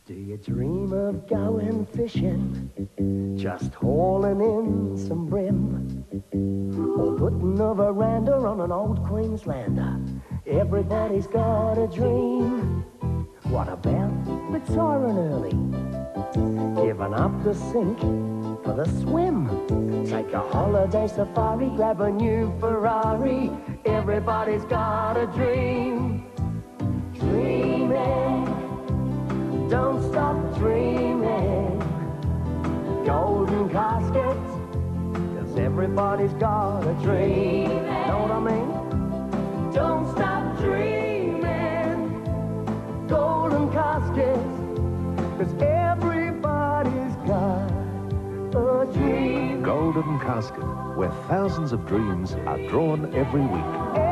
Do you dream of going fishing, just hauling in some brim, or putting a veranda on an old Queenslander? Everybody's got a dream. What about retiring early, giving up the sink for the swim? Take a holiday safari, grab a new Ferrari. Everybody's got a dream. Dreaming, don't stop dreaming. Golden casket, 'cause everybody's got a dream. Know what I mean? Don't stop dreaming. Golden casket, 'cause everybody's got a dream. Golden Casket, where thousands of dreams are drawn every week.